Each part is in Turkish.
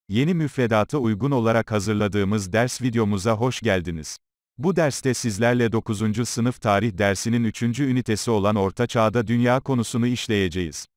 Yeni müfredata uygun olarak hazırladığımız ders videomuza hoş geldiniz. Bu derste sizlerle 9. sınıf tarih dersinin 3. ünitesi olan Orta Çağda Dünya konusunu işleyeceğiz.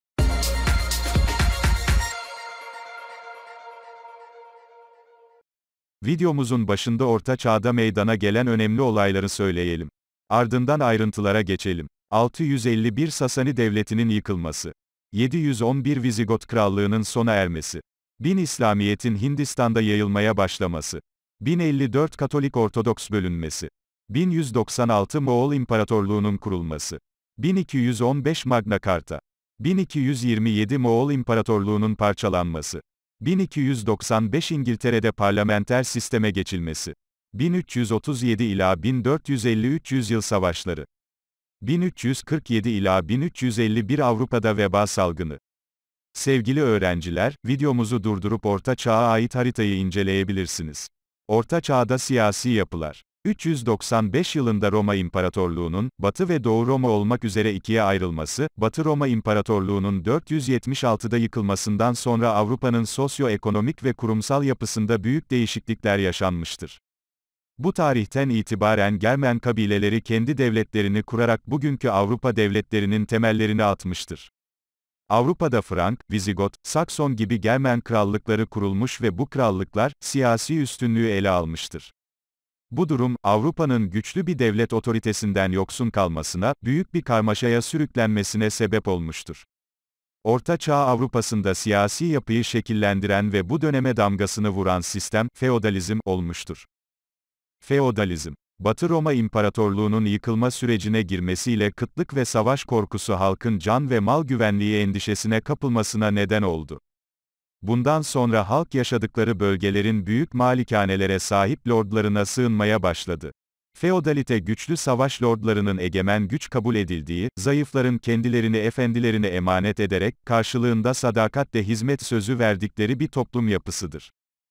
Videomuzun başında Orta Çağ'da meydana gelen önemli olayları söyleyelim. Ardından ayrıntılara geçelim. 651 Sasani Devleti'nin yıkılması. 711 Vizigot Krallığı'nın sona ermesi. 1000 İslamiyet'in Hindistan'da yayılmaya başlaması. 1054 Katolik Ortodoks bölünmesi. 1196 Moğol İmparatorluğu'nun kurulması. 1215 Magna Carta. 1227 Moğol İmparatorluğu'nun parçalanması. 1295 İngiltere'de parlamenter sisteme geçilmesi. 1337 ila 1453 Yüzyıl Savaşları. 1347 ila 1351 Avrupa'da veba salgını. Sevgili öğrenciler, videomuzu durdurup Orta Çağ'a ait haritayı inceleyebilirsiniz. Orta Çağ'da siyasi yapılar. 395 yılında Roma İmparatorluğu'nun, Batı ve Doğu Roma olmak üzere ikiye ayrılması, Batı Roma İmparatorluğu'nun 476'da yıkılmasından sonra Avrupa'nın sosyo-ekonomik ve kurumsal yapısında büyük değişiklikler yaşanmıştır. Bu tarihten itibaren Germen kabileleri kendi devletlerini kurarak bugünkü Avrupa devletlerinin temellerini atmıştır. Avrupa'da Frank, Vizigot, Sakson gibi Germen krallıkları kurulmuş ve bu krallıklar, siyasi üstünlüğü ele almıştır. Bu durum, Avrupa'nın güçlü bir devlet otoritesinden yoksun kalmasına, büyük bir karmaşaya sürüklenmesine sebep olmuştur. Orta Çağ Avrupa'sında siyasi yapıyı şekillendiren ve bu döneme damgasını vuran sistem, feodalizm olmuştur. Feodalizm, Batı Roma İmparatorluğu'nun yıkılma sürecine girmesiyle kıtlık ve savaş korkusu halkın can ve mal güvenliği endişesine kapılmasına neden oldu. Bundan sonra halk yaşadıkları bölgelerin büyük malikanelere sahip lordlarına sığınmaya başladı. Feodalite güçlü savaş lordlarının egemen güç kabul edildiği, zayıfların kendilerini efendilerine emanet ederek, karşılığında sadakatle hizmet sözü verdikleri bir toplum yapısıdır.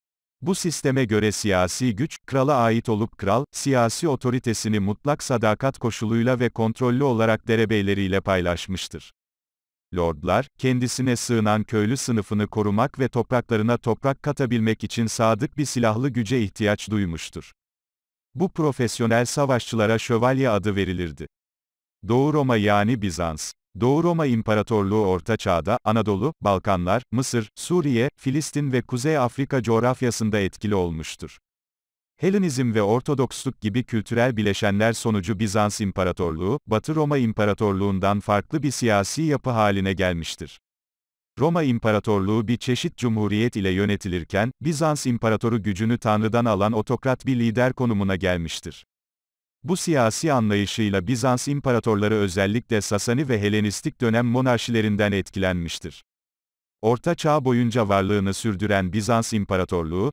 Bu sisteme göre siyasi güç, krala ait olup kral, siyasi otoritesini mutlak sadakat koşuluyla ve kontrollü olarak derebeyleriyle paylaşmıştır. Lordlar, kendisine sığınan köylü sınıfını korumak ve topraklarına toprak katabilmek için sadık bir silahlı güce ihtiyaç duymuştur. Bu profesyonel savaşçılara şövalye adı verilirdi. Doğu Roma yani Bizans. Doğu Roma İmparatorluğu Orta Çağ'da, Anadolu, Balkanlar, Mısır, Suriye, Filistin ve Kuzey Afrika coğrafyasında etkili olmuştur. Helenizm ve Ortodoksluk gibi kültürel bileşenler sonucu Bizans İmparatorluğu, Batı Roma İmparatorluğundan farklı bir siyasi yapı haline gelmiştir. Roma İmparatorluğu bir çeşit cumhuriyet ile yönetilirken, Bizans İmparatoru gücünü Tanrı'dan alan otokrat bir lider konumuna gelmiştir. Bu siyasi anlayışıyla Bizans imparatorları özellikle Sasani ve Helenistik dönem monarşilerinden etkilenmiştir. Orta Çağ boyunca varlığını sürdüren Bizans İmparatorluğu,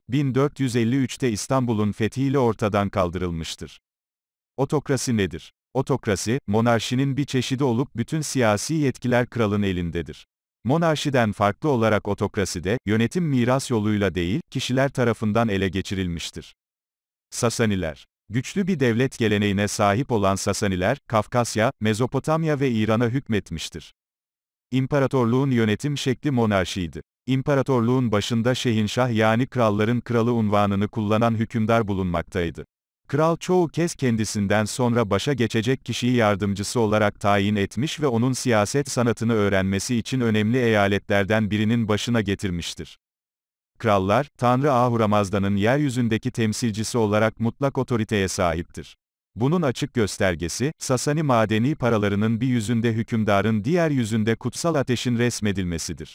1453'te İstanbul'un fethiyle ortadan kaldırılmıştır. Otokrasi nedir? Otokrasi, monarşinin bir çeşidi olup bütün siyasi yetkiler kralın elindedir. Monarşiden farklı olarak otokraside, yönetim miras yoluyla değil, kişiler tarafından ele geçirilmiştir. Sasaniler. Güçlü bir devlet geleneğine sahip olan Sasaniler, Kafkasya, Mezopotamya ve İran'a hükmetmiştir. İmparatorluğun yönetim şekli monarşiydi. İmparatorluğun başında şehinşah yani kralların kralı unvanını kullanan hükümdar bulunmaktaydı. Kral çoğu kez kendisinden sonra başa geçecek kişiyi yardımcısı olarak tayin etmiş ve onun siyaset sanatını öğrenmesi için önemli eyaletlerden birinin başına getirmiştir. Krallar, Tanrı Ahura Mazda'nın yeryüzündeki temsilcisi olarak mutlak otoriteye sahiptir. Bunun açık göstergesi, Sasani madeni paralarının bir yüzünde hükümdarın diğer yüzünde kutsal ateşin resmedilmesidir.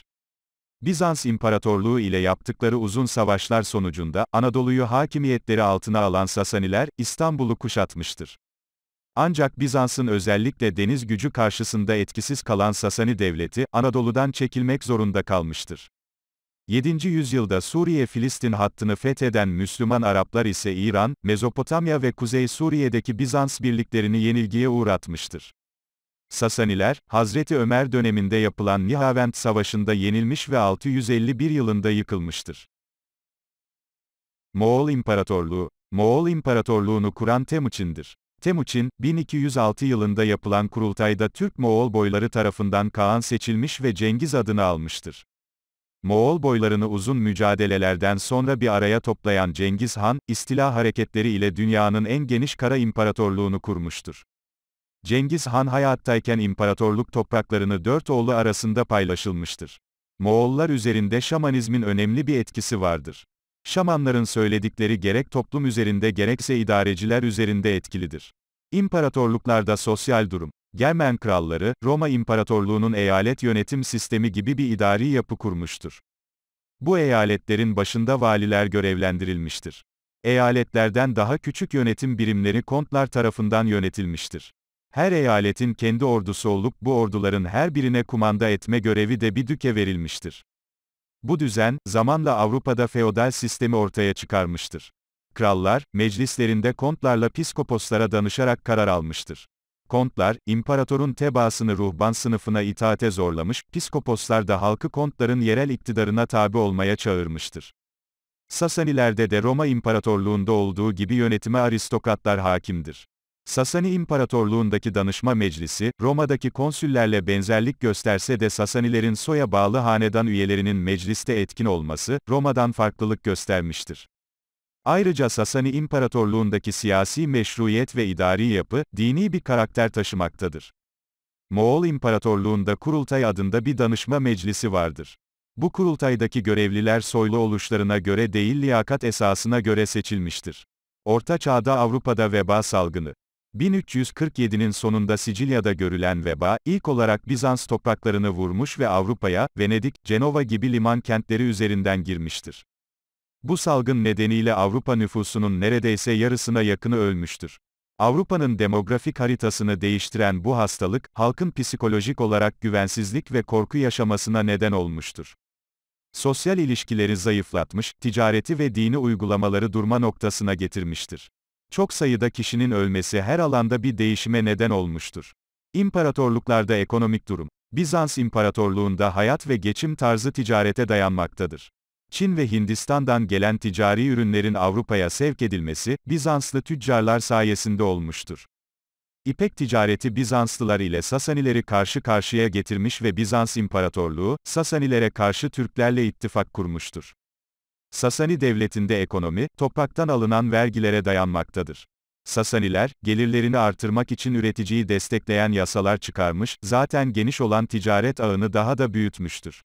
Bizans İmparatorluğu ile yaptıkları uzun savaşlar sonucunda, Anadolu'yu hakimiyetleri altına alan Sasaniler, İstanbul'u kuşatmıştır. Ancak Bizans'ın özellikle deniz gücü karşısında etkisiz kalan Sasani Devleti, Anadolu'dan çekilmek zorunda kalmıştır. 7. yüzyılda Suriye-Filistin hattını fetheden Müslüman Araplar ise İran, Mezopotamya ve Kuzey Suriye'deki Bizans birliklerini yenilgiye uğratmıştır. Sasaniler, Hazreti Ömer döneminde yapılan Nihavend Savaşı'nda yenilmiş ve 651 yılında yıkılmıştır. Moğol İmparatorluğu, Moğol İmparatorluğunu kuran Temuçin'dir. Temuçin, 1206 yılında yapılan kurultayda Türk-Moğol boyları tarafından Kağan seçilmiş ve Cengiz adını almıştır. Moğol boylarını uzun mücadelelerden sonra bir araya toplayan Cengiz Han, istila hareketleri ile dünyanın en geniş kara imparatorluğunu kurmuştur. Cengiz Han hayattayken imparatorluk topraklarını 4 oğlu arasında paylaşılmıştır. Moğollar üzerinde şamanizmin önemli bir etkisi vardır. Şamanların söyledikleri gerek toplum üzerinde gerekse idareciler üzerinde etkilidir. İmparatorluklarda sosyal durum. Germen kralları, Roma İmparatorluğu'nun eyalet yönetim sistemi gibi bir idari yapı kurmuştur. Bu eyaletlerin başında valiler görevlendirilmiştir. Eyaletlerden daha küçük yönetim birimleri kontlar tarafından yönetilmiştir. Her eyaletin kendi ordusu olup bu orduların her birine kumanda etme görevi de bir düke verilmiştir. Bu düzen, zamanla Avrupa'da feodal sistemi ortaya çıkarmıştır. Krallar, meclislerinde kontlarla piskoposlara danışarak karar almıştır. Kontlar, imparatorun tebaasını ruhban sınıfına itaate zorlamış, piskoposlar da halkı kontların yerel iktidarına tabi olmaya çağırmıştır. Sasanilerde de Roma İmparatorluğunda olduğu gibi yönetime aristokratlar hakimdir. Sasani İmparatorluğundaki danışma meclisi, Roma'daki konsüllerle benzerlik gösterse de Sasanilerin soya bağlı hanedan üyelerinin mecliste etkin olması, Roma'dan farklılık göstermiştir. Ayrıca Sasani İmparatorluğundaki siyasi meşruiyet ve idari yapı, dini bir karakter taşımaktadır. Moğol İmparatorluğunda Kurultay adında bir danışma meclisi vardır. Bu kurultaydaki görevliler soylu oluşlarına göre değil liyakat esasına göre seçilmiştir. Orta Çağ'da Avrupa'da veba salgını. 1347'nin sonunda Sicilya'da görülen veba, ilk olarak Bizans topraklarını vurmuş ve Avrupa'ya, Venedik, Cenova gibi liman kentleri üzerinden girmiştir. Bu salgın nedeniyle Avrupa nüfusunun neredeyse yarısına yakını ölmüştür. Avrupa'nın demografik haritasını değiştiren bu hastalık, halkın psikolojik olarak güvensizlik ve korku yaşamasına neden olmuştur. Sosyal ilişkileri zayıflatmış, ticareti ve dini uygulamaları durma noktasına getirmiştir. Çok sayıda kişinin ölmesi her alanda bir değişime neden olmuştur. İmparatorluklarda ekonomik durum. Bizans İmparatorluğunda hayat ve geçim tarzı ticarete dayanmaktadır. Çin ve Hindistan'dan gelen ticari ürünlerin Avrupa'ya sevk edilmesi, Bizanslı tüccarlar sayesinde olmuştur. İpek ticareti Bizanslılar ile Sasanileri karşı karşıya getirmiş ve Bizans İmparatorluğu, Sasanilere karşı Türklerle ittifak kurmuştur. Sasani devletinde ekonomi, topraktan alınan vergilere dayanmaktadır. Sasaniler, gelirlerini artırmak için üreticiyi destekleyen yasalar çıkarmış, zaten geniş olan ticaret ağını daha da büyütmüştür.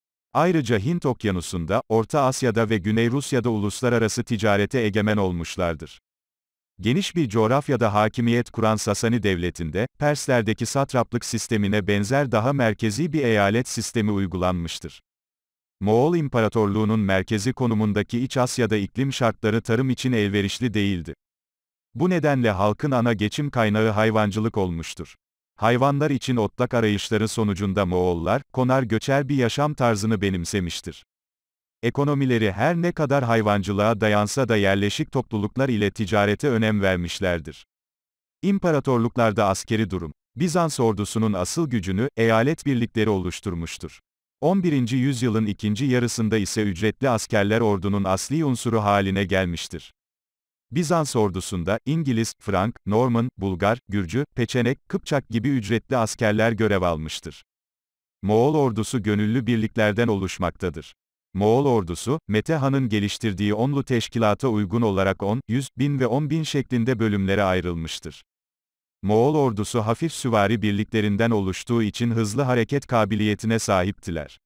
Ayrıca Hint Okyanusu'nda, Orta Asya'da ve Güney Rusya'da uluslararası ticarete egemen olmuşlardır. Geniş bir coğrafyada hakimiyet kuran Sasani devletinde, Perslerdeki satraplık sistemine benzer daha merkezi bir eyalet sistemi uygulanmıştır. Moğol İmparatorluğu'nun merkezi konumundaki İç Asya'da iklim şartları tarım için elverişli değildi. Bu nedenle halkın ana geçim kaynağı hayvancılık olmuştur. Hayvanlar için otlak arayışları sonucunda Moğollar, konar göçer bir yaşam tarzını benimsemiştir. Ekonomileri her ne kadar hayvancılığa dayansa da yerleşik topluluklar ile ticarete önem vermişlerdir. İmparatorluklarda askeri durum. Bizans ordusunun asıl gücünü, eyalet birlikleri oluşturmuştur. 11. yüzyılın ikinci yarısında ise ücretli askerler ordunun asli unsuru haline gelmiştir. Bizans ordusunda, İngiliz, Frank, Norman, Bulgar, Gürcü, Peçenek, Kıpçak gibi ücretli askerler görev almıştır. Moğol ordusu gönüllü birliklerden oluşmaktadır. Moğol ordusu, Mete Han'ın geliştirdiği onlu teşkilata uygun olarak 10, 100, 1000 ve 10.000 şeklinde bölümlere ayrılmıştır. Moğol ordusu hafif süvari birliklerinden oluştuğu için hızlı hareket kabiliyetine sahiptiler.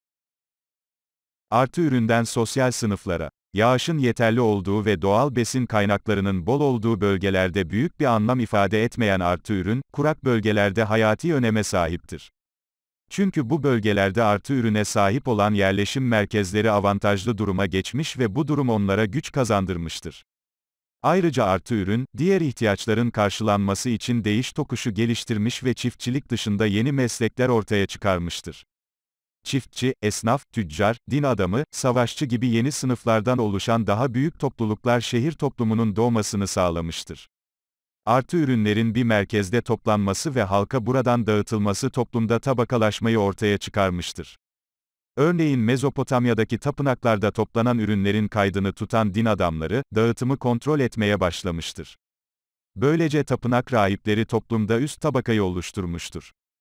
Artı üründen sosyal sınıflara. Yağışın yeterli olduğu ve doğal besin kaynaklarının bol olduğu bölgelerde büyük bir anlam ifade etmeyen artı ürün, kurak bölgelerde hayati öneme sahiptir. Çünkü bu bölgelerde artı ürüne sahip olan yerleşim merkezleri avantajlı duruma geçmiş ve bu durum onlara güç kazandırmıştır. Ayrıca artı ürün, diğer ihtiyaçların karşılanması için değiş tokuşu geliştirmiş ve çiftçilik dışında yeni meslekler ortaya çıkarmıştır. Çiftçi, esnaf, tüccar, din adamı, savaşçı gibi yeni sınıflardan oluşan daha büyük topluluklar şehir toplumunun doğmasını sağlamıştır. Artı ürünlerin bir merkezde toplanması ve halka buradan dağıtılması toplumda tabakalaşmayı ortaya çıkarmıştır. Örneğin Mezopotamya'daki tapınaklarda toplanan ürünlerin kaydını tutan din adamları, dağıtımı kontrol etmeye başlamıştır. Böylece tapınak rahipleri toplumda üst tabakayı oluşturmuştur.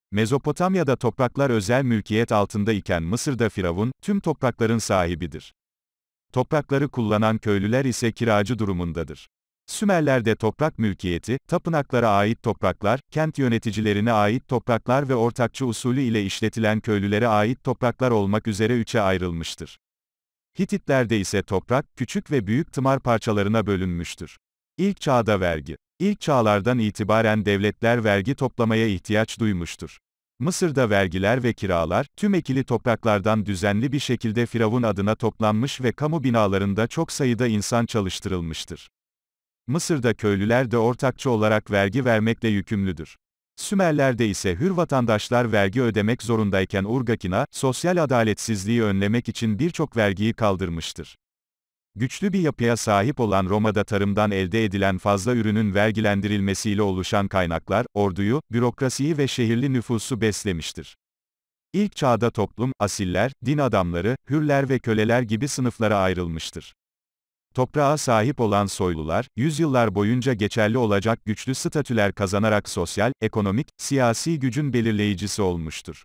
Mezopotamya'da topraklar özel mülkiyet altında iken Mısır'da Firavun, tüm toprakların sahibidir. Toprakları kullanan köylüler ise kiracı durumundadır. Sümerler'de toprak mülkiyeti, tapınaklara ait topraklar, kent yöneticilerine ait topraklar ve ortakçı usulü ile işletilen köylülere ait topraklar olmak üzere üçe ayrılmıştır. Hititler'de ise toprak, küçük ve büyük tımar parçalarına bölünmüştür. İlk çağda vergi. İlk çağlardan itibaren devletler vergi toplamaya ihtiyaç duymuştur. Mısır'da vergiler ve kiralar, tüm ekili topraklardan düzenli bir şekilde Firavun adına toplanmış ve kamu binalarında çok sayıda insan çalıştırılmıştır. Mısır'da köylüler de ortakçı olarak vergi vermekle yükümlüdür. Sümerler'de ise hür vatandaşlar vergi ödemek zorundayken Urgakina, sosyal adaletsizliği önlemek için birçok vergiyi kaldırmıştır. Güçlü bir yapıya sahip olan Roma'da tarımdan elde edilen fazla ürünün vergilendirilmesiyle oluşan kaynaklar, orduyu, bürokrasiyi ve şehirli nüfusu beslemiştir. İlk çağda toplum, asiller, din adamları, hürler ve köleler gibi sınıflara ayrılmıştır. Toprağa sahip olan soylular, yüzyıllar boyunca geçerli olacak güçlü statüler kazanarak sosyal, ekonomik, siyasi gücün belirleyicisi olmuştur.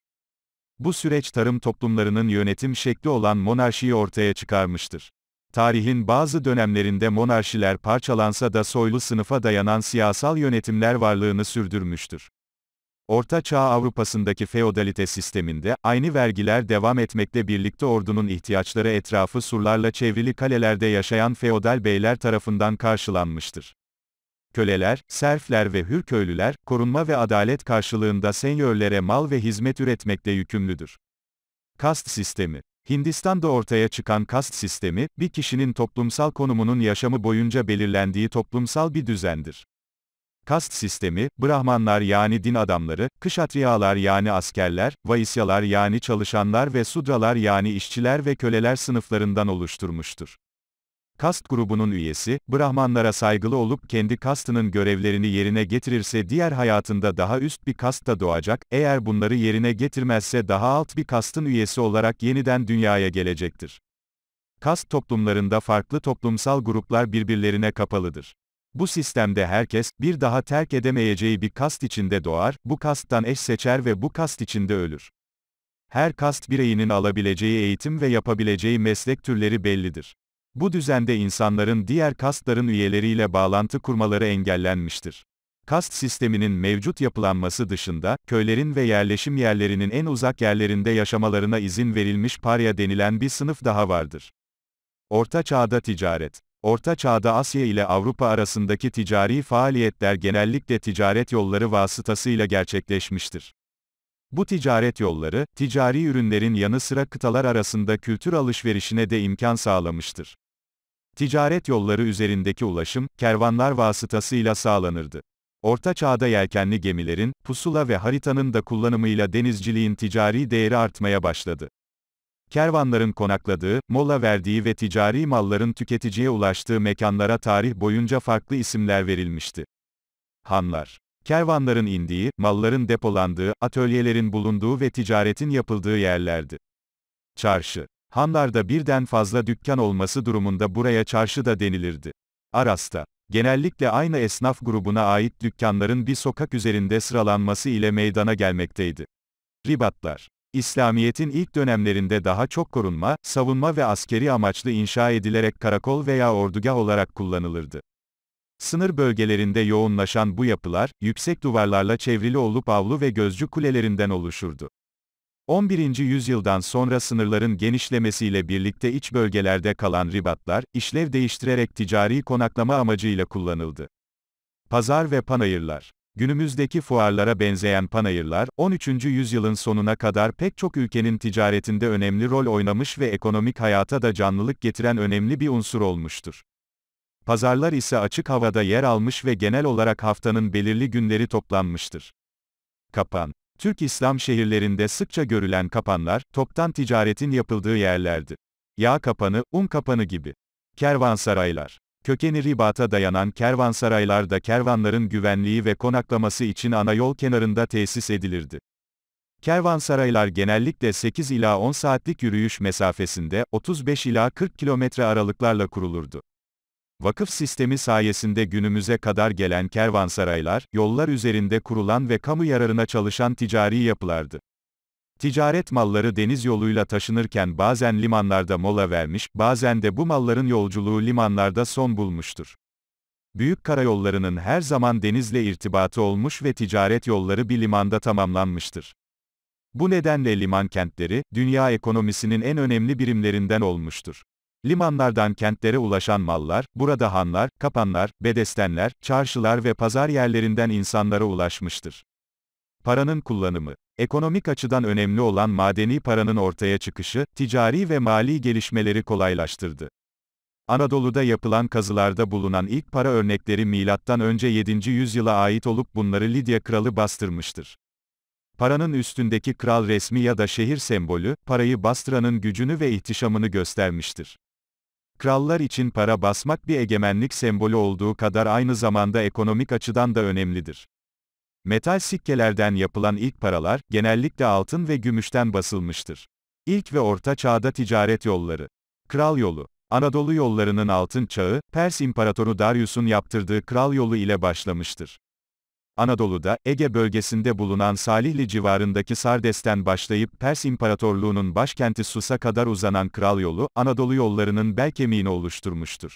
Bu süreç tarım toplumlarının yönetim şekli olan monarşiyi ortaya çıkarmıştır. Tarihin bazı dönemlerinde monarşiler parçalansa da soylu sınıfa dayanan siyasal yönetimler varlığını sürdürmüştür. Orta Çağ Avrupa'sındaki feodalite sisteminde, aynı vergiler devam etmekle birlikte ordunun ihtiyaçları etrafı surlarla çevrili kalelerde yaşayan feodal beyler tarafından karşılanmıştır. Köleler, serfler ve hür köylüler, korunma ve adalet karşılığında senyörlere mal ve hizmet üretmekle yükümlüdür. Kast sistemi. Hindistan'da ortaya çıkan kast sistemi, bir kişinin toplumsal konumunun yaşamı boyunca belirlendiği toplumsal bir düzendir. Kast sistemi, Brahmanlar yani din adamları, Kşatriyalar yani askerler, Vaisyalar yani çalışanlar ve Sudralar yani işçiler ve köleler sınıflarından oluşturmuştur. Kast grubunun üyesi, Brahmanlara saygılı olup kendi kastının görevlerini yerine getirirse diğer hayatında daha üst bir kastta doğacak, eğer bunları yerine getirmezse daha alt bir kastın üyesi olarak yeniden dünyaya gelecektir. Kast toplumlarında farklı toplumsal gruplar birbirlerine kapalıdır. Bu sistemde herkes, bir daha terk edemeyeceği bir kast içinde doğar, bu kasttan eş seçer ve bu kast içinde ölür. Her kast bireyinin alabileceği eğitim ve yapabileceği meslek türleri bellidir. Bu düzende insanların diğer kastların üyeleriyle bağlantı kurmaları engellenmiştir. Kast sisteminin mevcut yapılanması dışında, köylerin ve yerleşim yerlerinin en uzak yerlerinde yaşamalarına izin verilmiş parya denilen bir sınıf daha vardır. Orta Çağ'da ticaret. Orta Çağ'da Asya ile Avrupa arasındaki ticari faaliyetler genellikle ticaret yolları vasıtasıyla gerçekleşmiştir. Bu ticaret yolları, ticari ürünlerin yanı sıra kıtalar arasında kültür alışverişine de imkan sağlamıştır. Ticaret yolları üzerindeki ulaşım, kervanlar vasıtasıyla sağlanırdı. Orta Çağ'da yelkenli gemilerin, pusula ve haritanın da kullanımıyla denizciliğin ticari değeri artmaya başladı. Kervanların konakladığı, mola verdiği ve ticari malların tüketiciye ulaştığı mekanlara tarih boyunca farklı isimler verilmişti. Hanlar. Kervanların indiği, malların depolandığı, atölyelerin bulunduğu ve ticaretin yapıldığı yerlerdi. Çarşı. Hanlarda birden fazla dükkan olması durumunda buraya çarşı da denilirdi. Aras'ta. Genellikle aynı esnaf grubuna ait dükkanların bir sokak üzerinde sıralanması ile meydana gelmekteydi. Ribatlar. İslamiyet'in ilk dönemlerinde daha çok korunma, savunma ve askeri amaçlı inşa edilerek karakol veya ordugah olarak kullanılırdı. Sınır bölgelerinde yoğunlaşan bu yapılar, yüksek duvarlarla çevrili olup avlu ve gözcü kulelerinden oluşurdu. 11. yüzyıldan sonra sınırların genişlemesiyle birlikte iç bölgelerde kalan ribatlar, işlev değiştirerek ticari konaklama amacıyla kullanıldı. Pazar ve panayırlar. Günümüzdeki fuarlara benzeyen panayırlar, 13. yüzyılın sonuna kadar pek çok ülkenin ticaretinde önemli rol oynamış ve ekonomik hayata da canlılık getiren önemli bir unsur olmuştur. Pazarlar ise açık havada yer almış ve genel olarak haftanın belirli günleri toplanmıştır. Kapan. Türk İslam şehirlerinde sıkça görülen kapanlar, toptan ticaretin yapıldığı yerlerdi. Yağ kapanı, un kapanı gibi. Kervansaraylar. Kökeni ribata dayanan kervansaraylar da kervanların güvenliği ve konaklaması için ana yol kenarında tesis edilirdi. Kervansaraylar genellikle 8 ila 10 saatlik yürüyüş mesafesinde, 35 ila 40 kilometre aralıklarla kurulurdu. Vakıf sistemi sayesinde günümüze kadar gelen kervansaraylar, yollar üzerinde kurulan ve kamu yararına çalışan ticari yapılardı. Ticaret malları deniz yoluyla taşınırken bazen limanlarda mola vermiş, bazen de bu malların yolculuğu limanlarda son bulmuştur. Büyük karayollarının her zaman denizle irtibatı olmuş ve ticaret yolları bir limanda tamamlanmıştır. Bu nedenle liman kentleri, dünya ekonomisinin en önemli birimlerinden olmuştur. Limanlardan kentlere ulaşan mallar, burada hanlar, kapanlar, bedestenler, çarşılar ve pazar yerlerinden insanlara ulaşmıştır. Paranın kullanımı. Ekonomik açıdan önemli olan madeni paranın ortaya çıkışı, ticari ve mali gelişmeleri kolaylaştırdı. Anadolu'da yapılan kazılarda bulunan ilk para örnekleri M.Ö. 7. yüzyıla ait olup bunları Lidya kralı bastırmıştır. Paranın üstündeki kral resmi ya da şehir sembolü, parayı bastıranın gücünü ve ihtişamını göstermiştir. Krallar için para basmak bir egemenlik sembolü olduğu kadar aynı zamanda ekonomik açıdan da önemlidir. Metal sikkelerden yapılan ilk paralar, genellikle altın ve gümüşten basılmıştır. İlk ve Orta Çağ'da ticaret yolları. Kral yolu. Anadolu yollarının altın çağı, Pers İmparatoru Darius'un yaptırdığı kral yolu ile başlamıştır. Anadolu'da, Ege bölgesinde bulunan Salihli civarındaki Sardes'ten başlayıp Pers İmparatorluğu'nun başkenti Sus'a kadar uzanan kral yolu, Anadolu yollarının bel kemiğini oluşturmuştur.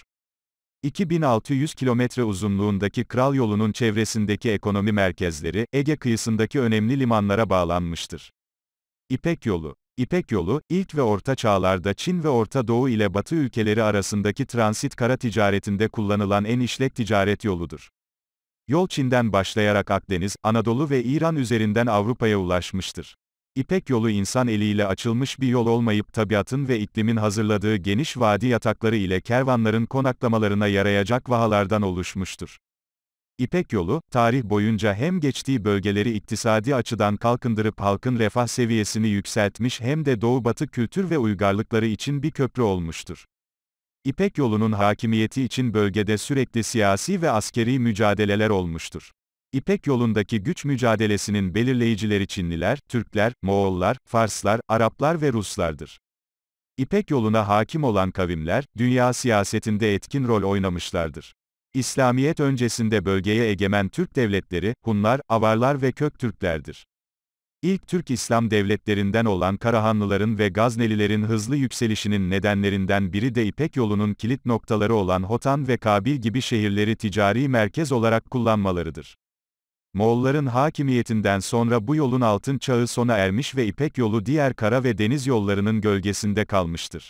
2600 kilometre uzunluğundaki kral yolunun çevresindeki ekonomi merkezleri, Ege kıyısındaki önemli limanlara bağlanmıştır. İpek yolu. İpek yolu, ilk ve orta çağlarda Çin ve Orta Doğu ile Batı ülkeleri arasındaki transit kara ticaretinde kullanılan en işlek ticaret yoludur. Yol Çin'den başlayarak Akdeniz, Anadolu ve İran üzerinden Avrupa'ya ulaşmıştır. İpek yolu insan eliyle açılmış bir yol olmayıp tabiatın ve iklimin hazırladığı geniş vadi yatakları ile kervanların konaklamalarına yarayacak vahalardan oluşmuştur. İpek yolu, tarih boyunca hem geçtiği bölgeleri iktisadi açıdan kalkındırıp halkın refah seviyesini yükseltmiş hem de Doğu-Batı kültür ve uygarlıkları için bir köprü olmuştur. İpek yolunun hakimiyeti için bölgede sürekli siyasi ve askeri mücadeleler olmuştur. İpek yolundaki güç mücadelesinin belirleyicileri Çinliler, Türkler, Moğollar, Farslar, Araplar ve Ruslardır. İpek yoluna hakim olan kavimler, dünya siyasetinde etkin rol oynamışlardır. İslamiyet öncesinde bölgeye egemen Türk devletleri, Hunlar, Avarlar ve Köktürklerdir. İlk Türk İslam devletlerinden olan Karahanlıların ve Gaznelilerin hızlı yükselişinin nedenlerinden biri de İpek yolunun kilit noktaları olan Hotan ve Kabil gibi şehirleri ticari merkez olarak kullanmalarıdır. Moğolların hakimiyetinden sonra bu yolun altın çağı sona ermiş ve İpek yolu diğer kara ve deniz yollarının gölgesinde kalmıştır.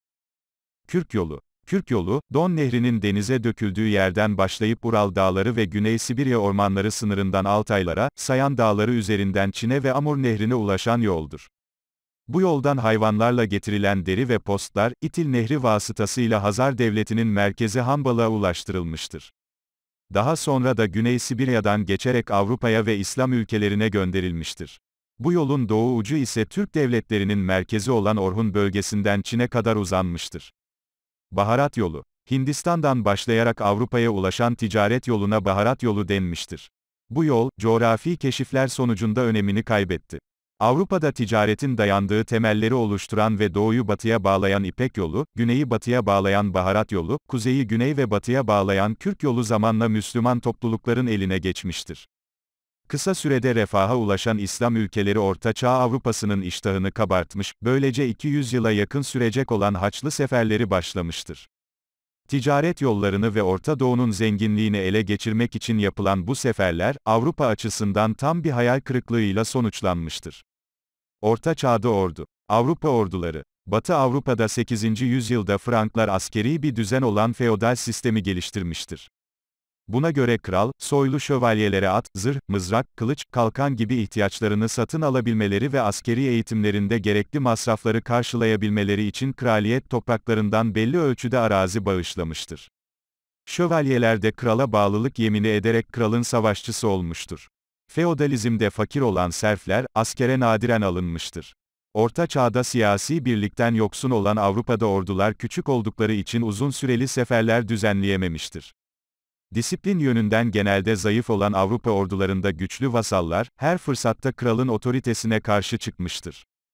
Kürk yolu. Kürk yolu, Don Nehri'nin denize döküldüğü yerden başlayıp Ural Dağları ve Güney Sibirya ormanları sınırından Altaylara, Sayan Dağları üzerinden Çin'e ve Amur Nehri'ne ulaşan yoldur. Bu yoldan hayvanlarla getirilen deri ve postlar, İtil Nehri vasıtasıyla Hazar Devleti'nin merkezi Hambalık'a ulaştırılmıştır. Daha sonra da Güney Sibirya'dan geçerek Avrupa'ya ve İslam ülkelerine gönderilmiştir. Bu yolun doğu ucu ise Türk devletlerinin merkezi olan Orhun bölgesinden Çin'e kadar uzanmıştır. Baharat yolu. Hindistan'dan başlayarak Avrupa'ya ulaşan ticaret yoluna baharat yolu denmiştir. Bu yol, coğrafi keşifler sonucunda önemini kaybetti. Avrupa'da ticaretin dayandığı temelleri oluşturan ve doğuyu batıya bağlayan İpek yolu, güneyi batıya bağlayan baharat yolu, kuzeyi güney ve batıya bağlayan Kürk yolu zamanla Müslüman toplulukların eline geçmiştir. Kısa sürede refaha ulaşan İslam ülkeleri Orta Çağ Avrupa'sının iştahını kabartmış, böylece 200 yıla yakın sürecek olan Haçlı seferleri başlamıştır. Ticaret yollarını ve Orta Doğu'nun zenginliğini ele geçirmek için yapılan bu seferler, Avrupa açısından tam bir hayal kırıklığıyla sonuçlanmıştır. Orta Çağ'da ordu. Avrupa orduları. Batı Avrupa'da 8. yüzyılda Franklar askeri bir düzen olan feodal sistemi geliştirmiştir. Buna göre kral, soylu şövalyelere at, zırh, mızrak, kılıç, kalkan gibi ihtiyaçlarını satın alabilmeleri ve askeri eğitimlerinde gerekli masrafları karşılayabilmeleri için kraliyet topraklarından belli ölçüde arazi bağışlamıştır. Şövalyeler de krala bağlılık yemini ederek kralın savaşçısı olmuştur. Feodalizmde fakir olan serfler, askere nadiren alınmıştır. Orta Çağ'da siyasi birlikten yoksun olan Avrupa'da ordular küçük oldukları için uzun süreli seferler düzenleyememiştir. Disiplin yönünden genelde zayıf olan Avrupa ordularında güçlü vasallar, her fırsatta kralın otoritesine karşı çıkmıştır.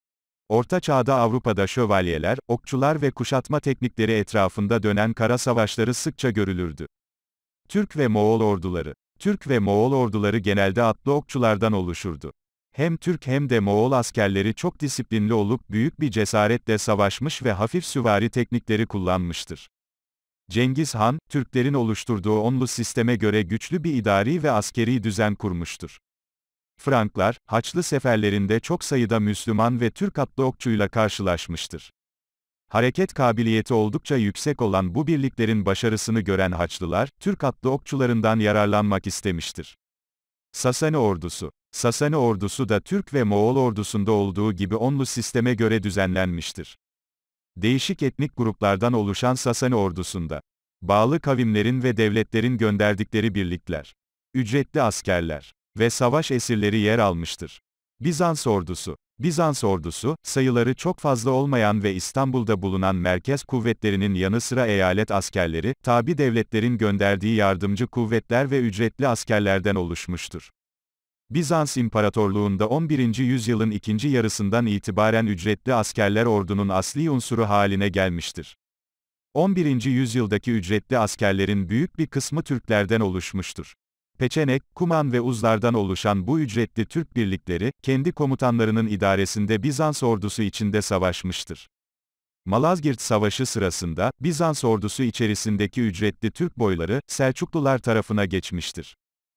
Orta Çağ'da Avrupa'da şövalyeler, okçular ve kuşatma teknikleri etrafında dönen kara savaşları sıkça görülürdü. Türk ve Moğol orduları. Türk ve Moğol orduları genelde atlı okçulardan oluşurdu. Hem Türk hem de Moğol askerleri çok disiplinli olup büyük bir cesaretle savaşmış ve hafif süvari teknikleri kullanmıştır. Cengiz Han, Türklerin oluşturduğu onlu sisteme göre güçlü bir idari ve askeri düzen kurmuştur. Franklar, Haçlı seferlerinde çok sayıda Müslüman ve Türk atlı okçuyla karşılaşmıştır. Hareket kabiliyeti oldukça yüksek olan bu birliklerin başarısını gören Haçlılar, Türk atlı okçularından yararlanmak istemiştir. Sasani ordusu. Sasani ordusu da Türk ve Moğol ordusunda olduğu gibi onlu sisteme göre düzenlenmiştir. Değişik etnik gruplardan oluşan Sasani ordusunda, bağlı kavimlerin ve devletlerin gönderdikleri birlikler, ücretli askerler ve savaş esirleri yer almıştır. Bizans ordusu. Bizans ordusu, sayıları çok fazla olmayan ve İstanbul'da bulunan merkez kuvvetlerinin yanı sıra eyalet askerleri, tabi devletlerin gönderdiği yardımcı kuvvetler ve ücretli askerlerden oluşmuştur. Bizans İmparatorluğu'nda 11. yüzyılın ikinci yarısından itibaren ücretli askerler ordunun asli unsuru haline gelmiştir. 11. yüzyıldaki ücretli askerlerin büyük bir kısmı Türklerden oluşmuştur. Peçenek, Kuman ve Uzlardan oluşan bu ücretli Türk birlikleri, kendi komutanlarının idaresinde Bizans ordusu içinde savaşmıştır. Malazgirt Savaşı sırasında, Bizans ordusu içerisindeki ücretli Türk boyları, Selçuklular tarafına geçmiştir.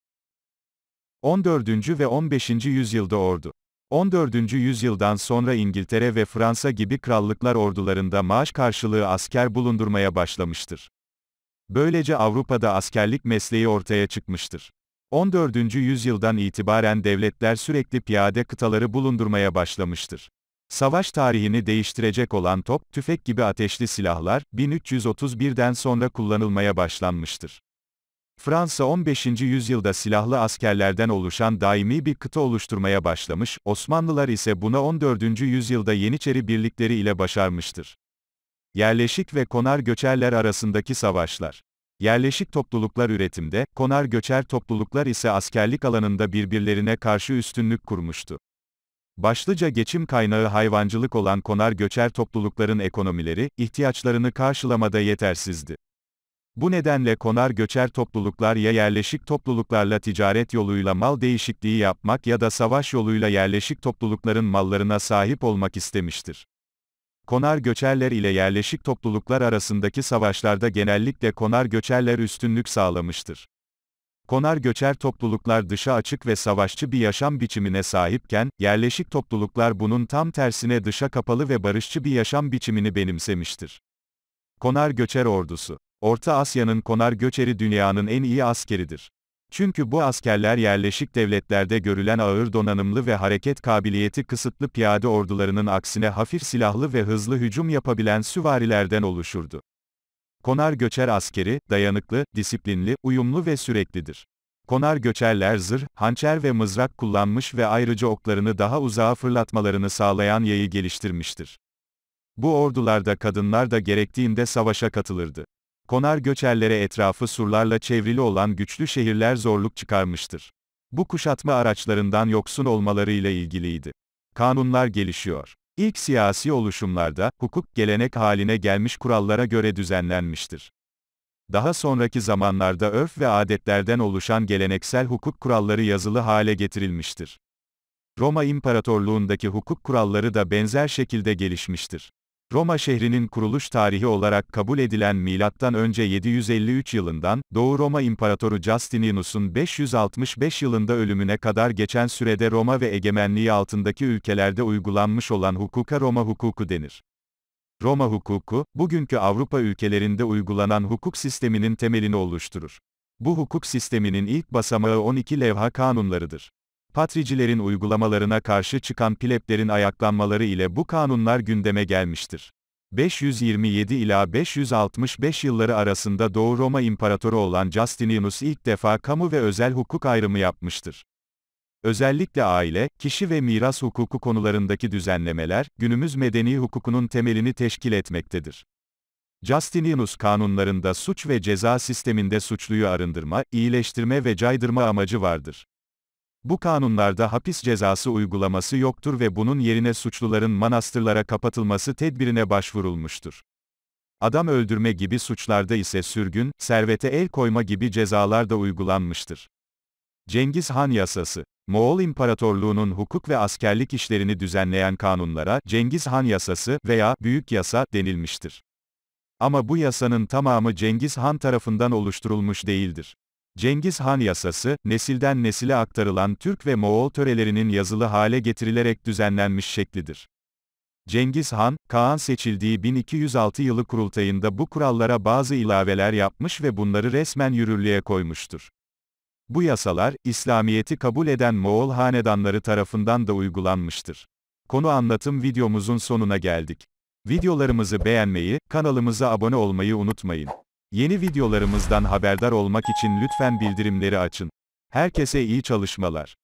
14. ve 15. yüzyılda ordu. 14. yüzyıldan sonra İngiltere ve Fransa gibi krallıklar ordularında maaş karşılığı asker bulundurmaya başlamıştır. Böylece Avrupa'da askerlik mesleği ortaya çıkmıştır. 14. yüzyıldan itibaren devletler sürekli piyade kıtaları bulundurmaya başlamıştır. Savaş tarihini değiştirecek olan top, tüfek gibi ateşli silahlar, 1331'den sonra kullanılmaya başlanmıştır. Fransa 15. yüzyılda silahlı askerlerden oluşan daimi bir kıta oluşturmaya başlamış, Osmanlılar ise buna 14. yüzyılda Yeniçeri birlikleri ile başarmıştır. Yerleşik ve konar göçerler arasındaki savaşlar. Yerleşik topluluklar üretimde, konar göçer topluluklar ise askerlik alanında birbirlerine karşı üstünlük kurmuştu. Başlıca geçim kaynağı hayvancılık olan konar göçer toplulukların ekonomileri, ihtiyaçlarını karşılamada yetersizdi. Bu nedenle konar göçer topluluklar ya yerleşik topluluklarla ticaret yoluyla mal değişikliği yapmak ya da savaş yoluyla yerleşik toplulukların mallarına sahip olmak istemiştir. Konar göçerler ile yerleşik topluluklar arasındaki savaşlarda genellikle konar göçerler üstünlük sağlamıştır. Konar göçer topluluklar dışa açık ve savaşçı bir yaşam biçimine sahipken, yerleşik topluluklar bunun tam tersine dışa kapalı ve barışçı bir yaşam biçimini benimsemiştir. Konar göçer ordusu. Orta Asya'nın konar göçeri dünyanın en iyi askeridir. Çünkü bu askerler yerleşik devletlerde görülen ağır donanımlı ve hareket kabiliyeti kısıtlı piyade ordularının aksine hafif silahlı ve hızlı hücum yapabilen süvarilerden oluşurdu. Konar göçer askeri, dayanıklı, disiplinli, uyumlu ve süreklidir. Konar göçerler zırh, hançer ve mızrak kullanmış ve ayrıca oklarını daha uzağa fırlatmalarını sağlayan yayı geliştirmiştir. Bu ordularda kadınlar da gerektiğinde savaşa katılırdı. Konar göçerlere etrafı surlarla çevrili olan güçlü şehirler zorluk çıkarmıştır. Bu kuşatma araçlarından yoksun olmalarıyla ilgiliydi. Kanunlar gelişiyor. İlk siyasi oluşumlarda, hukuk gelenek haline gelmiş kurallara göre düzenlenmiştir. Daha sonraki zamanlarda örf ve adetlerden oluşan geleneksel hukuk kuralları yazılı hale getirilmiştir. Roma İmparatorluğundaki hukuk kuralları da benzer şekilde gelişmiştir. Roma şehrinin kuruluş tarihi olarak kabul edilen M.Ö. 753 yılından, Doğu Roma İmparatoru Justinianus'un 565 yılında ölümüne kadar geçen sürede Roma ve egemenliği altındaki ülkelerde uygulanmış olan hukuka Roma hukuku denir. Roma hukuku, bugünkü Avrupa ülkelerinde uygulanan hukuk sisteminin temelini oluşturur. Bu hukuk sisteminin ilk basamağı 12 levha kanunlarıdır. Patricilerin uygulamalarına karşı çıkan pleblerin ayaklanmaları ile bu kanunlar gündeme gelmiştir. 527 ila 565 yılları arasında Doğu Roma İmparatoru olan Justinianus ilk defa kamu ve özel hukuk ayrımı yapmıştır. Özellikle aile, kişi ve miras hukuku konularındaki düzenlemeler, günümüz medeni hukukunun temelini teşkil etmektedir. Justinianus kanunlarında suç ve ceza sisteminde suçluyu arındırma, iyileştirme ve caydırma amacı vardır. Bu kanunlarda hapis cezası uygulaması yoktur ve bunun yerine suçluların manastırlara kapatılması tedbirine başvurulmuştur. Adam öldürme gibi suçlarda ise sürgün, servete el koyma gibi cezalar da uygulanmıştır. Cengiz Han Yasası. Moğol İmparatorluğu'nun hukuk ve askerlik işlerini düzenleyen kanunlara, Cengiz Han Yasası veya Büyük Yasa denilmiştir. Ama bu yasanın tamamı Cengiz Han tarafından oluşturulmuş değildir. Cengiz Han Yasası, nesilden nesile aktarılan Türk ve Moğol törelerinin yazılı hale getirilerek düzenlenmiş şeklidir. Cengiz Han, Kağan seçildiği 1206 yılı kurultayında bu kurallara bazı ilaveler yapmış ve bunları resmen yürürlüğe koymuştur. Bu yasalar, İslamiyet'i kabul eden Moğol hanedanları tarafından da uygulanmıştır. Konu anlatım videomuzun sonuna geldik. Videolarımızı beğenmeyi, kanalımıza abone olmayı unutmayın. Yeni videolarımızdan haberdar olmak için lütfen bildirimleri açın. Herkese iyi çalışmalar.